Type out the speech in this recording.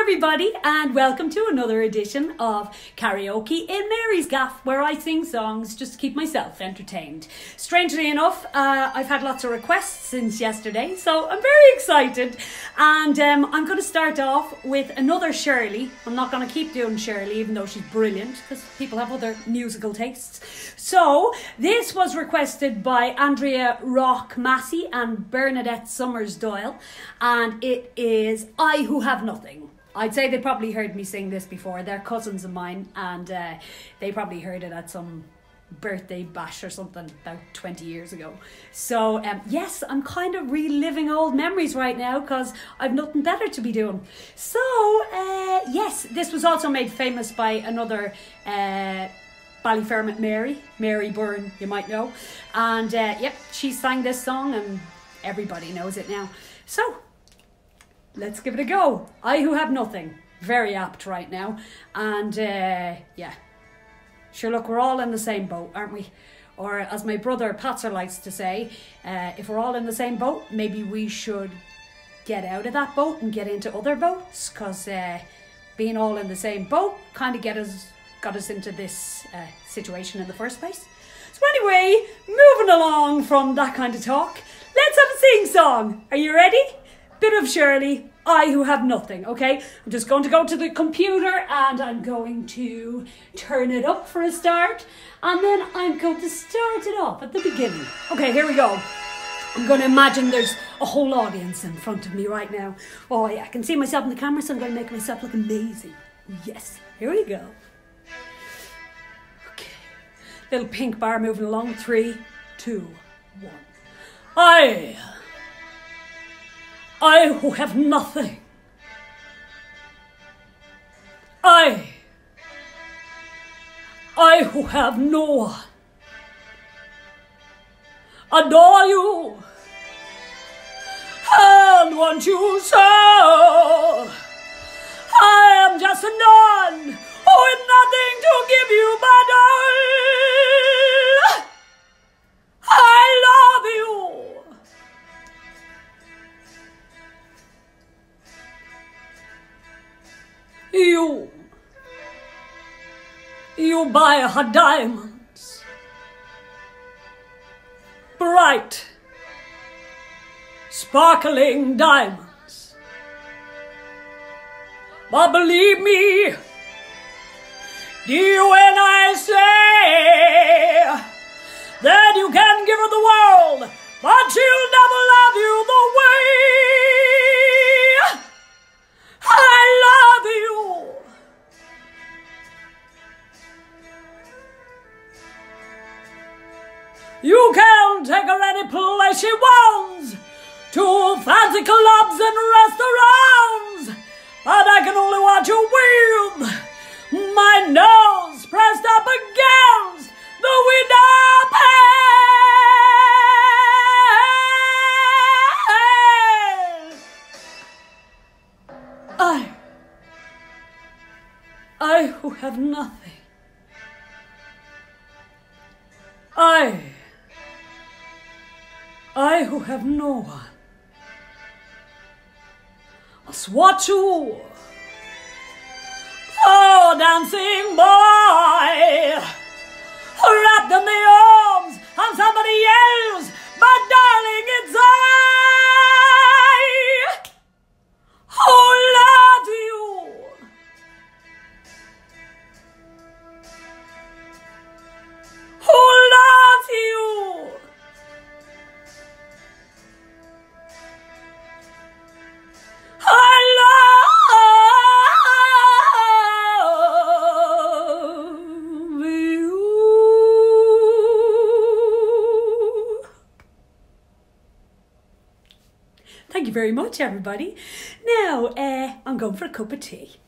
everybody, and welcome to another edition of Karaoke in Mary's Gaff, where I sing songs just to keep myself entertained. Strangely enough, I've had lots of requests since yesterday, so I'm very excited. And I'm going to start off with another Shirley. I'm not going to keep doing Shirley, even though she's brilliant, because people have other musical tastes. So this was requested by Andrea Rock Massey and Bernadette Summers Doyle, and it is I Who Have Nothing. I'd say they probably heard me sing this before. They're cousins of mine, and they probably heard it at some birthday bash or something about 20 years ago. So yes, I'm kind of reliving old memories right now because I've nothing better to be doing. So yes, this was also made famous by another Ballyfermot Mary Byrne, you might know. And yep, she sang this song and everybody knows it now. So let's give it a go. I Who Have Nothing. Very apt right now. And yeah, sure, look, we're all in the same boat, aren't we? Or as my brother Patzer likes to say, if we're all in the same boat, maybe we should get out of that boat and get into other boats, because being all in the same boat kind of got us into this situation in the first place. So anyway, moving along from that kind of talk, let's have a sing song. Are you ready? Bit of Shirley, I Who Have Nothing, okay? I'm just going to go to the computer and I'm going to turn it up for a start, and then I'm going to start it off at the beginning. Okay, here we go. I'm going to imagine there's a whole audience in front of me right now. Oh yeah, I can see myself in the camera, so I'm going to make myself look amazing. Yes, here we go. Okay, little pink bar moving along. 3, 2, 1. I who have nothing. I who have no one. Adore you and want you so. I am just a nun with nothing to give you but all. I love you. You buy her diamonds, bright, sparkling diamonds. But believe me, dear, when I say that you can give her the world, but she'll never love you the way I love you. You can take her any place she wants, to fancy clubs and restaurants, but I can only watch you with my nose pressed up against the window pane. I who have nothing. I who have no one, must watch you, oh, dancing boy, wrapped in the arms of somebody else, but darling, it's I who love you. Who loves you. Thank you very much, everybody. Now, I'm going for a cup of tea.